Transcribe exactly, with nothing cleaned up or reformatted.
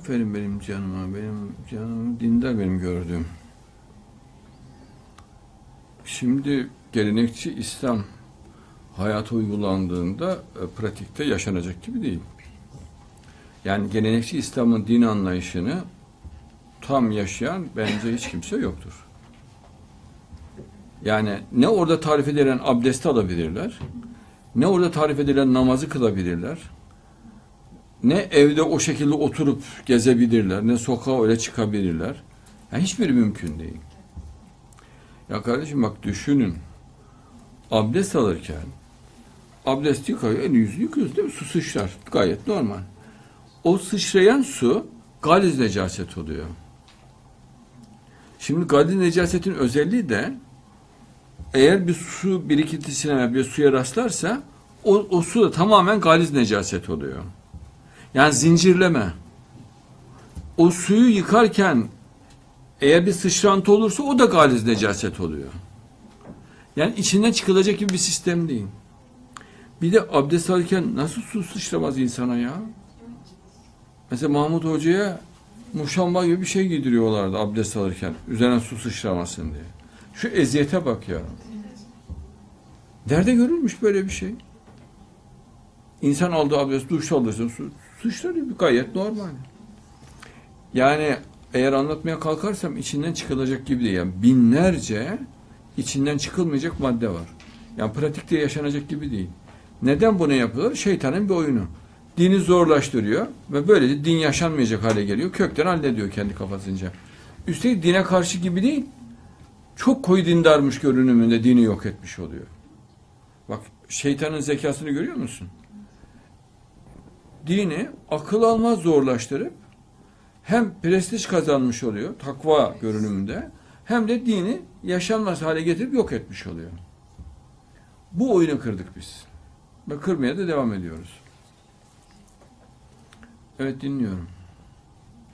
Aferin benim canıma, benim canım dindar benim gördüğüm. Şimdi gelenekçi İslam hayata uygulandığında e, pratikte yaşanacak gibi değil. Yani gelenekçi İslam'ın din anlayışını tam yaşayan bence hiç kimse yoktur. Yani ne orada tarif edilen abdesti alabilirler, ne orada tarif edilen namazı kılabilirler, ne evde o şekilde oturup gezebilirler, ne sokağa öyle çıkabilirler. Yani hiçbiri mümkün değil. Ya kardeşim bak düşünün, abdest alırken abdest yıkıyor, elini yüzünü yıkıyoruz değil mi? Su sıçrar, gayet normal. O sıçrayan su galiz necaset oluyor. Şimdi galiz necasetin özelliği de eğer bir su birikintisine, bir suya rastlarsa o, o su da tamamen galiz necaset oluyor. Yani zincirleme. O suyu yıkarken eğer bir sıçrantı olursa o da galiz necaset oluyor. Yani içinden çıkılacak gibi bir sistem değil. Bir de abdest alırken nasıl su sıçramaz insana ya? Mesela Mahmut Hoca'ya muşamba gibi bir şey giydiriyorlardı abdest alırken. Üzerine su sıçramasın diye. Şu eziyete bak ya. Nerede görülmüş böyle bir şey? İnsan aldığı abdest, duş alırsın, su sıçrıyor, gayet normal. Yani eğer anlatmaya kalkarsam içinden çıkılacak gibi değil. Yani binlerce içinden çıkılmayacak madde var. Yani pratikte yaşanacak gibi değil. Neden bunu yapıyorlar? Şeytanın bir oyunu. Dini zorlaştırıyor ve böylece din yaşanmayacak hale geliyor. Kökten hallediyor kendi kafasınca. Üstelik dine karşı gibi değil, çok koyu dindarmış görünümünde dini yok etmiş oluyor. Bak şeytanın zekasını görüyor musun? Dini akıl almaz zorlaştırıp hem prestij kazanmış oluyor takva görünümünde, hem de dini yaşanmaz hale getirip yok etmiş oluyor. Bu oyunu kırdık biz. Ve kırmaya da devam ediyoruz. Evet, dinliyorum.